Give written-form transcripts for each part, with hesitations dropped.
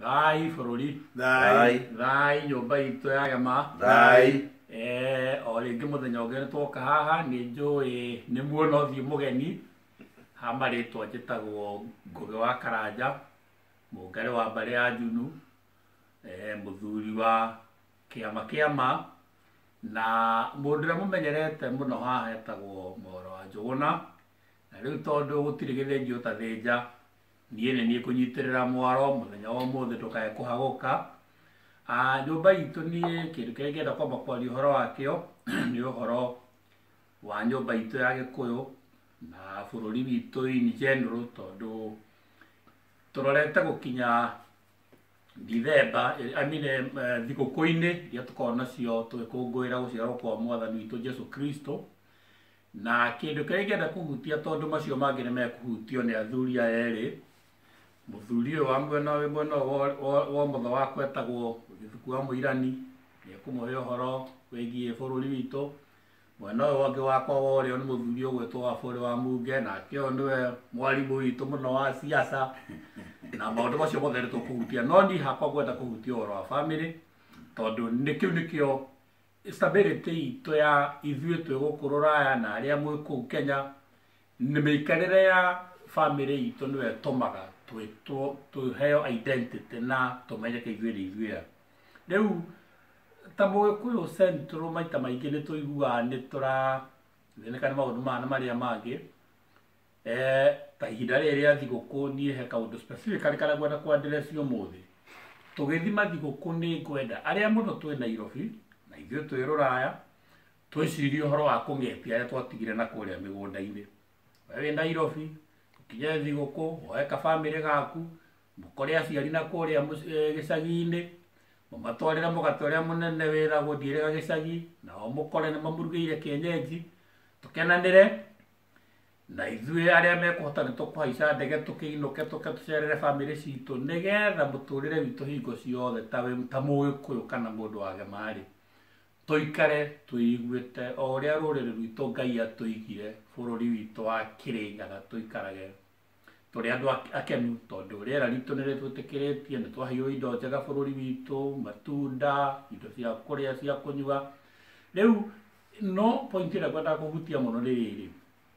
Thai Fururi. Thai Nyumba itu ya gema. Thai O ringi muthenya ungi ni twoka haha ni njui ni muona uthii mugeni ha maritwa njitagwo Ngugi wa Karanja, mungari wa mbari ya Njunu, muthuri wa kiama na mundu uria mumenyerete muno haha etagwo Mwaura wa Njuguna. Na riu tondu gutiri githinji utathinja, nie ni nie kunyitirira mwaro muthenya wa umuthi ndukae kuhaguka. Nyumba itu nie kindu kiria ngienda kwamba kwaria uhoro wakio ni uhoro wa nyumba itu ya Gikuyu na bururi witu in general, tondu turorete gukinya Dithemba, thiguku-ini iria tukoragwo nacio tugikungwira guciarwo kwa mwathani witu Jesu Kristo. Na kindu kiria ngienda kuhutia, tondu macio mangi ni mekuhutio ni athuri aya eri, muthuri uyu wa mwena wa mutho wakwa etagwo Githuku wa Muirani, ni ekumuhe uhoro wigie bururi witu. Mwena uyu wangi wakwa wa urio ni muthuri ugwitwo Wafula wa Munge, nake uyu niwe mwarimu witu muno wa siasa na maundu macio mothe ni tukuhutia. No ni hakwa ngwenda kuhutia uhoro wa family, tondu nikio stability itu ya ithui twi guku Ruraya na aria mwi kuu Kenya, ni miikarire ya family itu niwe tumaga tuheo identity na tumenyeke ithui ni ithui. Riu ta Mugikuyu Central maita maingi ni tuiguaga ni thineka ni maundu mana maria mangi. Ta ihinda riri ria thiguku nie he kaundu specific karia ngwenda kwandirecia umuthi. Tugithima thiguku ni ngwenda aria muno twi Nairobi na ithui twi Ruraya twicirie uhoro wa kungetia aria twatigire na kuria migunda-ini. We wi Nairobi ukinye thiguku woe ka family gaku mukore aciari na kuria gicagi-ini, mumatwarire mugate uria munene wiragwo ndiirega gicagi, nao mukore ni mamurugeire kienyeji, tukenanire na ithui aria mekuhota ni tukuhaica ndege tukiinuke tuke tucerere family citu nigetha muturire witu hingo ciothe ta Mugikuyu kana mundu wa gemari tuikare tuiguite o uria ruriri rwitu Ngai atuigire bururi witu wa Kirinyaga tuikarage turi andu akenu, tondu riera ritu niritwitikiritie ni twahio indo njega bururi witu, matunda, indo cia kuria cia kunyua. Riu no point ira ngwenda kuhutia muno ni riri,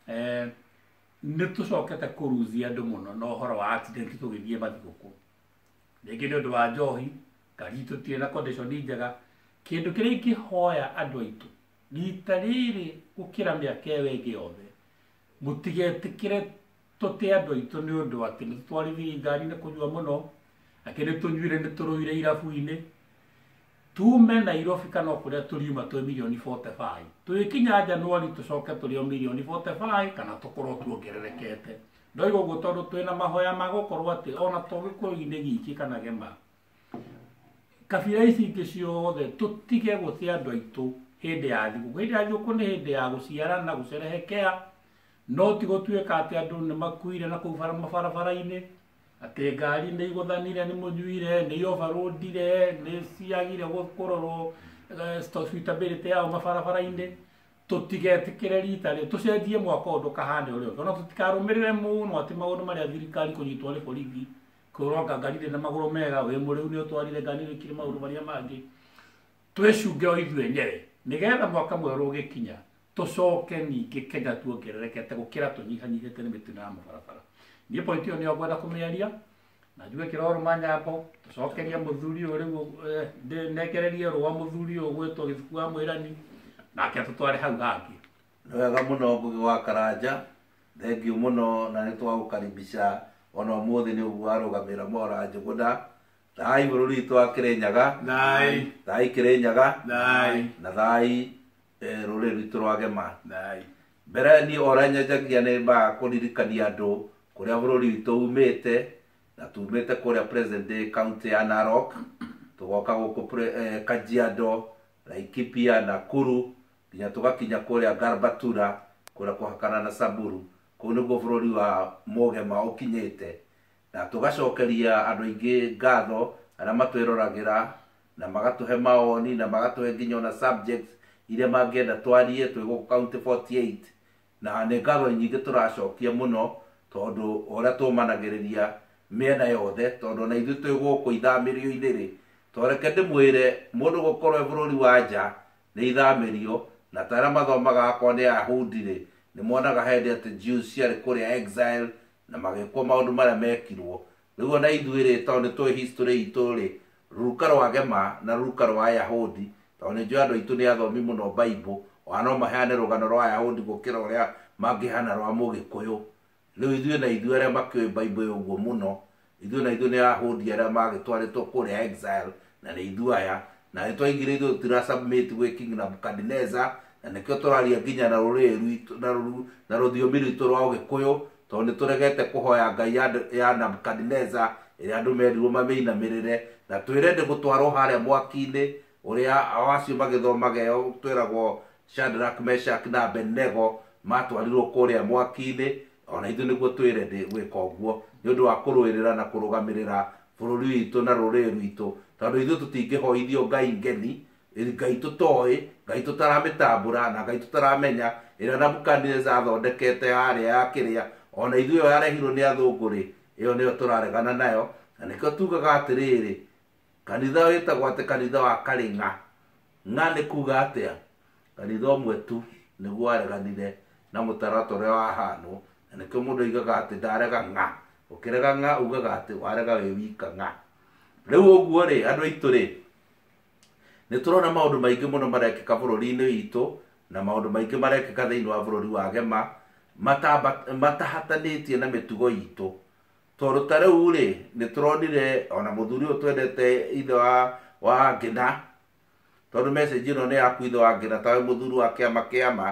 ni tucokete kuruzia andu muno no uhoro wa accident tugithie mathiguku, ringi ni undu wa njohi, ngari tutire na condition njega. Kindu kiria ingihoya andu aitu rita riri gukira miaka iyo ingi yothe, mutigetikire tuti andu aitu ni undu ati ni twarithi ngari ni kunyua muno, akini tunyuire ni turuire irabu-ini, tume Nairobi kana kuria turiuma twi milioni 45, twikinya Januari tucoke turi o milioni 45 kana tukorwo tuongererekete. Ndoiga uguo tondu twina mahoya ma gukorwo ati ona to Gikuyu-ini giki kana Gema, kabira ici ingi ciothe tutige gutia andu aitu hindi ya thiguku. Hindi ya thiguku ni hindi ya guciarana, gucerehekea, no ti gutuika ati andu ni makuire na kuu mabarabara-ini, ati ngari ni iguthanire, ni munyuire, ni overloadire, ni ciagire kurorwo stability yao mabarabara-ini. Tutigetikire rita ri tucenjie mwaka undu kahane urio ona tutikarumirire muno ati maundu maria thirikari kunyitwo ni borithi kuronga ngari na maguru mega we muriu ni utwarire ngari rikire maundu maria mangi. Twicunge o ithui enyewe nigetha mwaka mweru ugikinya tucoke ningi Kenya tuongererekete gukira tunyihanyihite ni mitino ya mabarabara. Nie point iyo ni ngwenda kumiaria na njuge Kiroro Manyambo tucokerie muthuri uyu riu negererie rwa muthuri uyu gwitwo Githuku wa Muirani nake tutware hau hangi. ni wega muno Ngugi wa Karanja, thengiu muno na ni twagukaribisha ona umuthi ni uguo arugamira Mwaura wa Njuguna. Thai bururi witu wa Kirinyaga, thai Kirinyaga, na thai ruriri rwitu rwa Gema. Mbere ni ora nyenjagia ni mba kuririkania andu kuria bururi witu umite, na tumite kuria present day county ya Narok, tugoka guku Kajiado, Laikipia, Nakuru, nginya tugakinya kuria Garbatura kuria kuhakana na Samburu. Kuu niguo bururi wa Mugema ukinyite, na tugacokeria andu aingi ngatho aria matwirораgira na magatuhe mawoni na magatuhe nginya ona subjects iria mangienda twarie twi guku county 48, na ni ngatho nyingi turacokia muno tondu uria tumanagiriria miena yothe tondu na ithu twi guku ithamirio-ini ri toreke ndimwire mundu gukorwo bururi wa nja ni ithamirio na tara mathomaga akwa ni Ayahudi ri ni monaga hindi ati Jews ciari kuria exile na magikwo maundu maria mekirwo riu ona ithuĩ ri tondu twi history itu ri ruruka rwa Gema na ruruka rwa Ayahudi tondu njui andu aitu ni athomi muno Bible no maheane rugano rwa Ayahudi gukira uria mangihana rwa Mugikuyu riu ithuĩ na ithuĩ aria makiũĩ Bible ũguo muno ithuĩ na ithuĩ ni Ayahudi aria magĩtwarĩtwo kuria exile na ni ithuĩ aya na nitwaigire ithuĩ tutira submit gwi King Nebuchadnezzar na nikio turaria nginya na rũrĩrĩ rwitũ na rũthiomi rwitũ rwa Ũgĩkũyũ tondu nituregete kuhoya ngai ya Nebuchadnezzar iria andu merirwo mamĩinamirĩre na twirende gutwarwo haria mwaki-ini uria acio magĩthomaga ĩyo twiragwo Shadrach, Meshach na Abednego matwarirwo kuria mwaki-ini ona ithuĩ nĩguo twirende gwĩka ũguo nĩ ũndũ wa kũrũĩrĩra na kũrũgamĩrĩra bũrũri witũ na rũrĩrĩ rwitũ tondu ithuĩ tũtingĩhoithio ngai ngeni ngai tũtoĩ ngai tũtaramĩtambũra na ngai tũtaramenya ĩrĩa Nebuchadnezzar athondekete haria ya kĩrĩa ona ithuĩ ĩyo yarehirwo nĩ athũngũ rĩ ĩyo nĩyo tũraregana nayo na nĩkĩo tugaga atĩrĩrĩ kanitha wĩtagwo atĩ kanitha wa Karĩng'a ng'a nĩ kuga atĩa kanitha ũmwe tu nĩguo wareganire na mũtaratara ũrĩa wahanwo na nĩkĩo mũndũ aigaga atĩ ndarega ng'a ũkĩrega ng'a ugaga atĩ warega wĩ wika ng'a rĩu ũguo rĩ andũ aitũ rĩ nĩ tũrona maũndũ maingĩ mũno marekĩka bũrũri-inĩ witũ na maũndũ maingĩ marekĩka thĩinĩ wa bũrũri wa Gema matahatanĩtie na mĩtugo itũ tondũ ta rĩu rĩ nĩ tũronire ona mũthuri ũyũ twendete ithe wa Ngina tondu message ĩno nĩ yaku ithe wa Ngina tawe mũthuri wa kĩama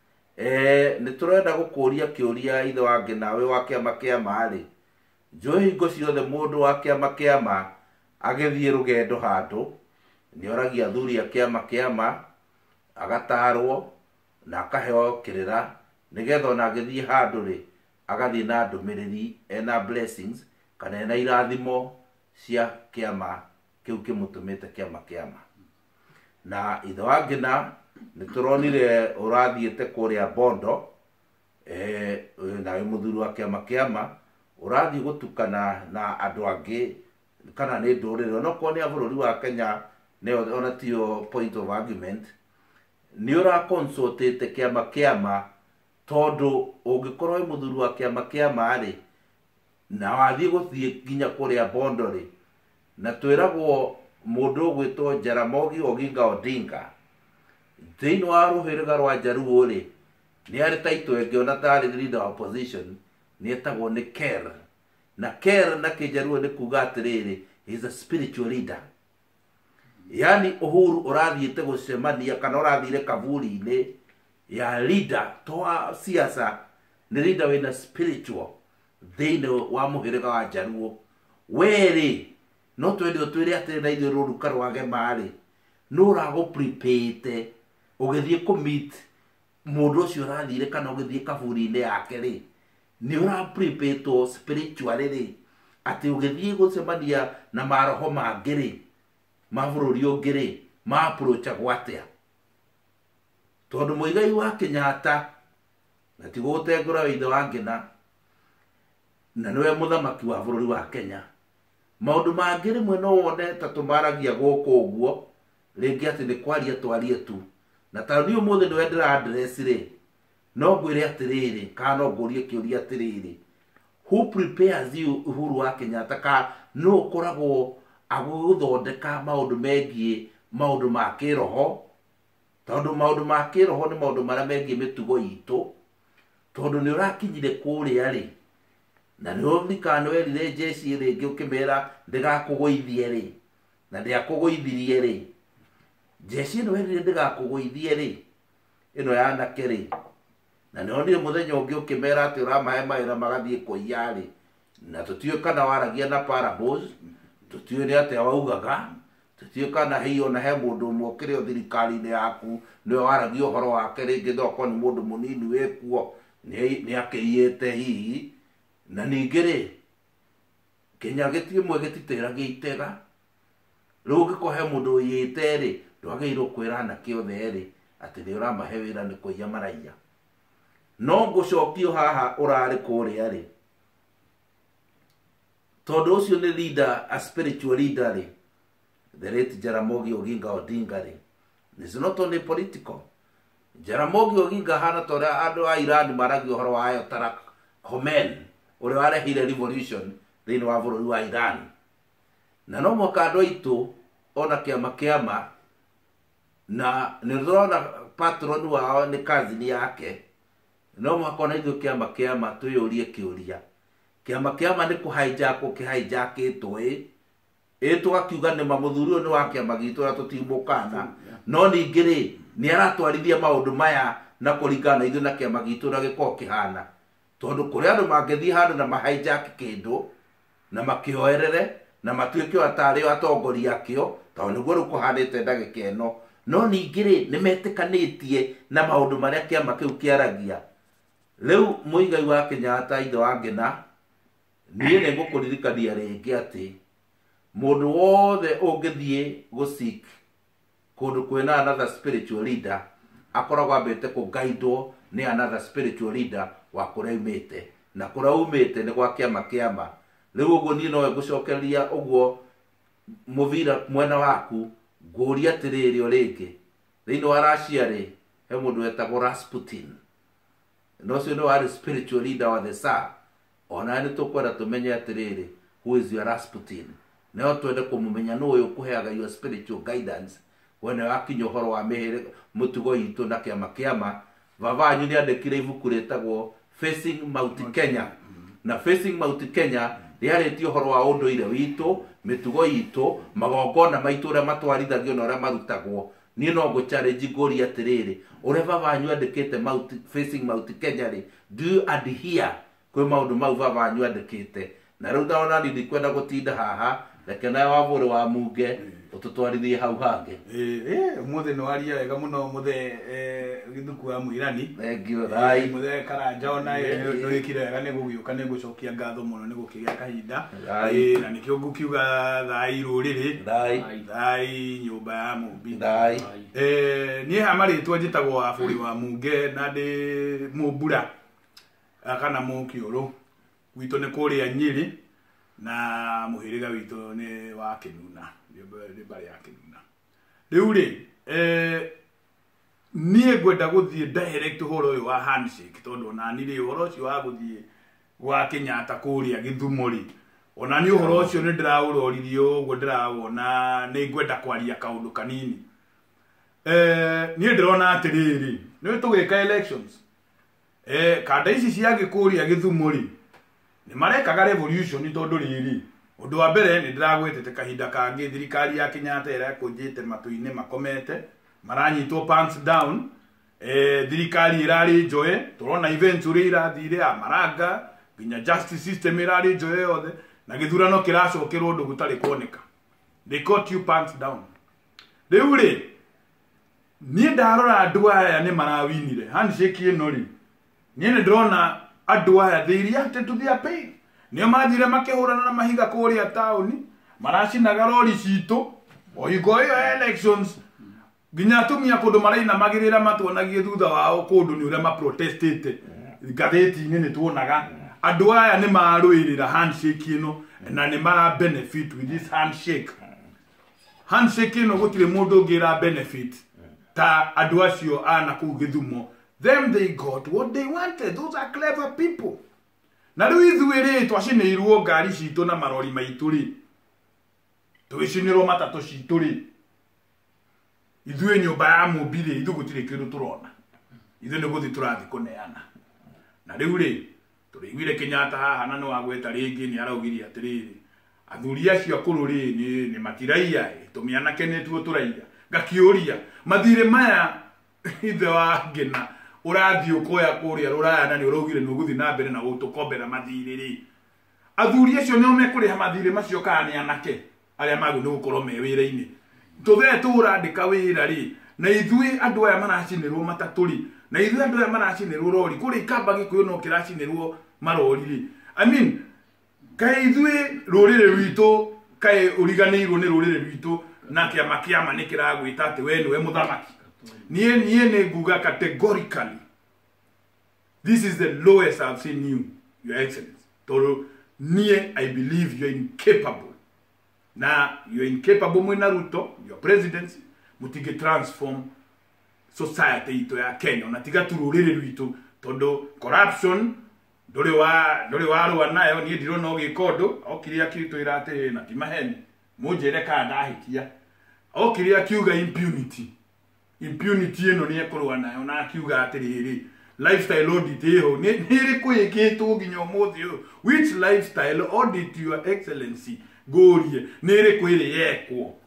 nĩ tũrenda gũkũria kĩũria ithe wa Ngina wĩ wa kĩama rĩ njũĩ hingo ciothe mũndũ wa kĩama agĩthiĩ rũgendo handũ nĩ oragia athuri a kĩama agatarwo na akaheo kĩrĩra nigetha ona agĩthiĩ handũ rĩ agathiĩ na ndũmĩrĩri ena blessings kana ena irathimo cia kĩama kĩu kĩmũtũmĩte kĩama na ithe wa Ngina nĩ tũronire ũrathiĩte kũrĩa Bondo na wĩ mũthuri wa kĩama ũrathiĩ gũtukana na andũ angĩ kana nĩ ndũrĩrĩ onokorwo nĩ a bũrũri wa Kenya ona tio point of argument nĩ ũraconsultĩte kĩama tondu ũngĩkorwo wĩ mũthuri wa kĩama rĩ na wathiĩ nginya kũrĩa Bondo rĩ na twĩragwo mũndũ ũgwĩtwo Jaramogi Oginga Odinga thĩinĩ wa rũhĩrĩga rwa Jaruo rĩ nĩ arĩ taitũ ĩngĩ ona tarĩ leader wa opposition nĩ etagwo nĩ Ker na Ker na Kĩjaruo nĩ kuga atĩrĩrĩ he is a spiritual leader yani Uhuru ũrathiĩte gũcemania kana ũrathire kaburi-inĩ ya leader to wa siasa nĩ leader wĩna spiritual thĩinĩ wa mũhĩrĩga wa Jaruo weri no twende twĩre atĩ na ithuĩ rũruka rwa Gema rĩ no ũragũ prepare ũgĩthiĩ kũmeet mũndũ ũcio ũrathire kana ũgĩthiĩ kaburi-inĩ yake rĩ nĩ ũra prepare to spiritually rĩ atĩ ũgĩthiĩ gũcemania na maroho mangĩ rĩ ma bũrũri ũngĩ rĩ ma approach atĩa tondu mũigai wa Kenyatta na ti gũtengũra ithe wa Ngina na nĩwe mũthamaki wa bũrũri wa Kenya maũndũ mangĩ rĩmwe no wone ta tũmaragia gũkũ ũguo rĩngĩ atĩ nĩ kwaria twarie tu na ta niĩ ũmũthĩ nĩwe ndĩra address rĩ no ngwĩre atĩrĩrĩ kana no ngũrie kĩũria atĩrĩrĩ who prepares you Uhuru wa Kenyatta ka no ũkoragwo agũthondeka maũndũ megiĩ maũndũ ma kĩroho tondu maũndũ ma kĩroho nĩ maũndũ marĩa megiĩ mĩtugo itũ tondu nĩ ũrakinyire kũrĩa rĩ na nĩ ũthikana werire jeshi rĩngĩ ũkĩmera ndĩgakũgũithie rĩ na ndĩakũgũithirie rĩ jeshi ĩno werire ndĩgakũgũithie rĩ ĩno yanake rĩ na nĩ onire mũthenya ũngĩ ũkĩmera atĩ ũramahe mawĩra magathiĩ kũiya rĩ na tũtiũĩ kana waragia na parables tũtiũĩ nĩ atĩa waugaga tũtiũĩ kana hihi ona he mũndũ ũmwe ũkĩrĩ o thirikari-inĩ yaku nĩwe waragia ũhoro wake rĩngĩ thoko nĩ mũndũ mũnini wĩkuo nĩ akĩiyĩte hihi na ningĩ rĩ Kenya gĩtimwe gĩtitĩragia itega rĩu ũngĩkorwo he mũndũ ũiyĩte rĩ ndwagĩrĩirwo kwĩra anake othe rĩ atĩ nĩ ũramahe wĩra nĩ kũiya maraiya no ngũcokio haha ũrarĩ kũrĩa rĩ tondu ucio ni leader, a spiritual leader ri, the late Jaramogi Oginga Odinga ri, is not only political. Jaramogi Oginga hana tora andu a Iran maragi uhoro wa Ayatollah Khomeini uri warehire revolution thiini wa bururi wa Iran, na no mwaka andu aitu ona kiama na nirona patron wao ni cousin yake, no mwaka ona ithu kiama tuyurie kiuria kiama ni kuhijack kihijackitwo tugakiuga ni mamuthuri ni wa kiama gitu na tutimukana, no ningi ri ni aratwarithia maundu maya na kuringana ithu na kiama gitu na giko kihana, tondu kuri andu mangethii handu na mahijack kindu na makioerere na matuike atari atongoria kio tondu niguo rukuhanite ndagika ino, no ningi ri ni metikanitie na maundu maria kiama kiu kiaragia. Riu muigai wa Kenyatta ithe wa Ngina nie ne ngukuririkania ringi ati mundu wothe ungithie gusik kundu kwina another spiritual leader akoragwo ambite kugaidwo ni another spiritual leader wa kuraumite, na kuraumite ni gwa kiama. Riu uguo nie no ngucokeria uguo muvira mwena waku nguria atiriri o ringi thiini wa Russia ri he mundu wetagwo Rasputin, no cio no ari spiritual leader wa the Tsar. Ona ni tukwenda tumenye atiriri who is your Rasputin, no twende kumumenya no uyu kuheaga your spiritual guidance wene wakinyo horo wa mehere mutugo itu na kiama. Vavanyu ni andikire ibuku retagwo Facing Mount Kenya, na Facing Mount Kenya riaretio horo wa unduire witu, mitugo itu, magongona maitu ria matwarithagio na ria marutagwo. Ni no go challenge ngori atiriri ure vavanyu andikite Facing Mount Kenya ri, do you adhere kwe maundu mau vavanyu andikite? Na riu ndaona ni ndikwenda gutinda haha, reke nawe Wamburi wa Munge ututwarithie hau hangi. Muthe no aria wega muno muthe githuku wa Muirani. Thank you. Thai muthe Karanja ona no wikire wega ni gugiuka ni gucokia ngatho muno ni gukigia kahinda. Na nikio ngukiuga thai ruriri, thai nyumba ya Mumbi. Nie hamaritwo njitagwo Wamburi wa Munge na ndi Mumbura kana Mukiuru, witu ni kuria Nyeri na muhiriga witu ni wa Kinuna, ni bari ya Kinuna. Riu ri nie gwenda guthie direct horo uyu wa handshake, tondu na ni ri horo ucio wa guthie wa Kenyatta kuria Githumo ri, ona ni horo ucio ni ndirauroririo uguo ndirawona ni gwenda kwaria kaundu kanini. Nie ndirona atiriri ni tugika elections kada ici cia gikuria Githumo ri ni marekaga revolution tondu riri undu wa mbere ni ndiragwetete kahinda kangi thirikari ya Kenyatta ira kunjite matuine makomete maranyitwo pants down. Thirikari irari njoe, turona events uri irathire amaranga nginya justice system irari njoe yothe, na githurano kiracokerwo undu gutari kuoneka. They caught you pants down. Riu ri nie ndarora andu aya ni marawinire handshake ino ri, nie ndrona andu aya they reacted to their pain. Nio mathire makihurana na mahiga kuria tauni, maracinaga rori citu o igo iyo elections nginya atumia kundu maraina magirira matuonagie thutha wao kundu ni uria ma protestete gatheti-ini ni tuonaga andu aya ni maruirira handshake ino na ni mara benefit with this handshake. Handshake ino gutire mundu ngira benefit ta andu acio ana ku Githumo. Them they got what they wanted. Those are clever people. Na riu ithuiri twacinirwo ngari citu na marori maitu ri, twicinirwo matatu citu ri, ithuĩ nyũmba ya Mumbi ri, ithu gutire kindu turona, ithu ni guthi turathi kuneana. Na riu ri turiguire Kenyatta haha na ni wagweta ringi ni araugirie atiriri athuri acio akuru ri ni matiraia tumiana kenetuo turaia. Ngakiuria mathire maya ithe wa Ngina urathi ukoya kuria ruraya na ni uraugire ni uguthi na mbere na gutukombera mathire ri, athuri acio ni omekuriha mathire macio kana ni anake aria magu ni gukorwo me wira-ini tuthe turandika wira ri, na ithui andu aya maracinirwo mataturi, na ithui andu aya maracinirwo rori kuri kamba gikuyu no kiracinirwo marori ri. I mean kai ithui rurire rwitu kai uriganirwo ni rurire rwitu na kiama ni kiragwita ati we niwe muthamaki. Nie ne nguga categorically this is the lowest I've seen you, your excellency. Toro niye I believe you are incapable. Na you are incapable mwena Ruto, your presidency, mutige transform society ito ya Kenya. Unatiga tururire rwito todo corruption dole wa ro nayo ni ndiro no gikodo okiria kirito irate na timaheni mujere ka ndahitia okiria kiuga impunity eno ni ekorwa nayo na kiuga atiriri lifestyle audit eho ni ri kuyikitwo ginyo muthio which lifestyle audit your excellency gorie ni ri kwiri yekwo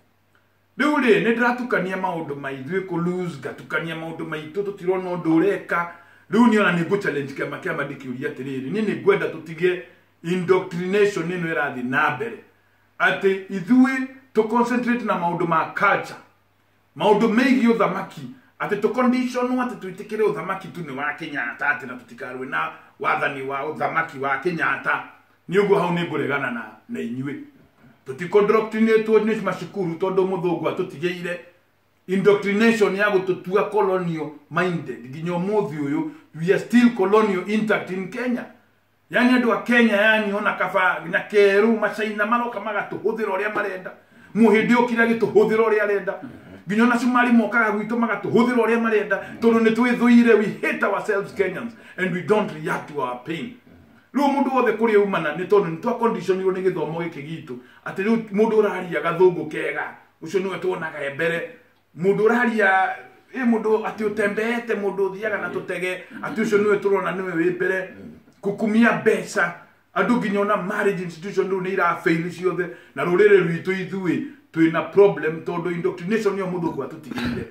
Dure ne dratukania maundu maithu ko lose gatukania maundu maitu tutirona ndureka riu ni ona ni go challenge kama dikiuria tiriri ni gwenda tutige indoctrination nino irathi na mbere ati ithui to concentrate na maundu ma culture maundu meigi uthamaki ati to condition ati tuitikire uthamaki tu ni wa Kenyatta ati na tutikarwe na wathani wa uthamaki wa Kenyatta ni ugo hau ni nguregana na inywe tutikondoctrinate ni mashukuru todo muthungu atutigeire indoctrination ya gututua colonial minded ginyo muthi uyu we are still colonial intact in Kenya yani andu wa Kenya yani ona kaba nyakeru machaina maroka magatuhuthira uria marenda muhindi ukira gituhuthira uria arenda ginyo na Somali mokaga gwitu magatuhuthira uria marenda tondu ni twithuire we hate ourselves Kenyans and we don't react to our pain Ru mundu wothe kuri umana ni tondu ni twa condition yo ni githomo giki gitu ati ru mundu uraria gathungu kega ucio niwe tuonaga mbere mundu uraria mundu ati utembete mundu thiaga na tutege ati ucio niwe turona niwe wi mbere kukumia besa andu ginyona marriage institution ru ni ira fail ciothe na rurire rwitu ithui twina problem tondu indoctrination yo mundu kwa tutigire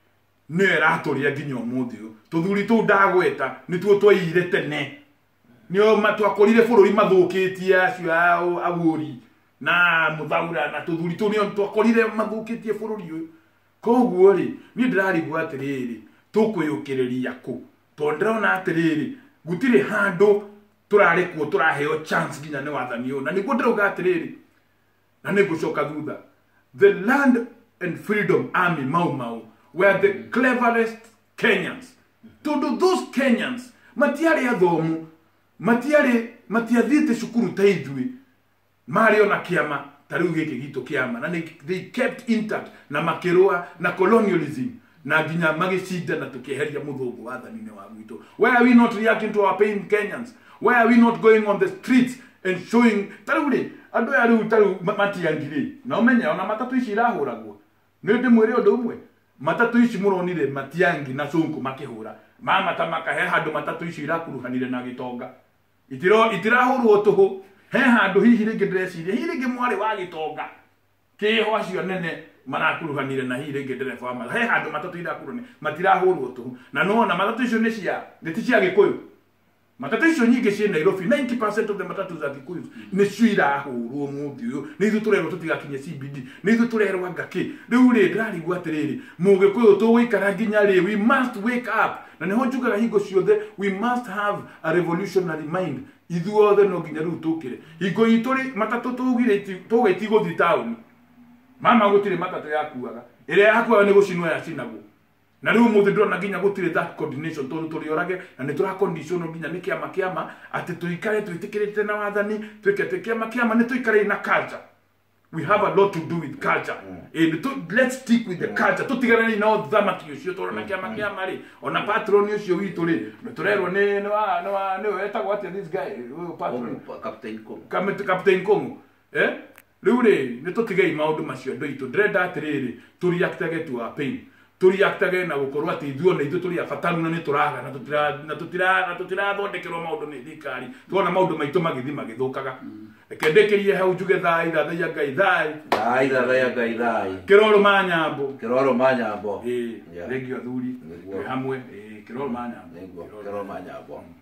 ni eratoria ginyo muthio tuthuri tu ndagweta ni tuo twaire tene nio matwakorire bururi mathukitie acio ao aguri na muthaura na tuthuri tu nio twakorire mathukitie bururi uyu koguo ri ni ndirarigwa atiriri tukwiyukiriria ku tondrona atiriri gutire handu turarikuo turaheo chance ginya ni wathani na niguo ndiruga atiriri na nigucoka thutha the Land and Freedom Army Mau were the cleverest Kenyans to do those Kenyans matiari athomu matiathite cukuru taithwi mario na kiama tariu giki gitu kiama na they kept intact na makirua na colonialism na ginya magicinda na tukiheria muthungu wathani-ini wa gwitu. Why are we not reacting to our pain Kenyans? Why are we not going on the streets and showing taruri andu ya taru matiangire na umenya ona matatu ici irahuragwo ni ndi mwire undu umwe matatu ici muronire matiangi na sunku makihura mama tamaka he handu matatu ici irakuruhanire na gitonga itirahurwo tuhu he handu hihi ringi ndreciria hihi ringi mwari wa gitonga kiho acio nene marakuruhanire na hihi ringi ndereba wa he handu matatu irakurune matirahurwo tuhu na nona matatu icio ni cia gikuyu matatu icio nyingi cie Nairobi 90% of the matatu za Gikuyu ni cio irahurwo muthi uyu ni ithu turerwo tutigakinye CBD ni ithu turerwo ngaki riu ri ndirarigwa atiriri mugikuyu tuwikara nginya ri we must wake up na niho njugaga hingo ciothe we must have a revolutionary mind ithuothe no nginya riu tukire hingo ituri matatu tugire tugiti guthi town mama gutire matatu yakuaga ire yakuaga ni gucinwa ya cinagwo na riu muthi ndona nginya gutire that coordination tondu turiorage na ni tura condition nginya ni kiama ati tuikare tuitikirite na wathani twikete kiama ni tuikare na culture. We have a lot to do with culture and let's stick with the culture tutigane na uthamaki ucio turona kiama ri ona patron ucio witu ri turerwo ni no etagwo ati this guy patron Captain Kongo riu ri ni tutigei maundu macio ndoito ndrenda atiriri turiactage to our pain turiactage na gukorwo ati ithuo na ithu turi afatanu na ni turaga na tutira thondekerwo maundu ni thikari tuona maundu maitu magithi magithukaga kendekerie hau njuge thai thathaia ngai thai kiroro manyambo thengio athuri hamwe kiroro manyambo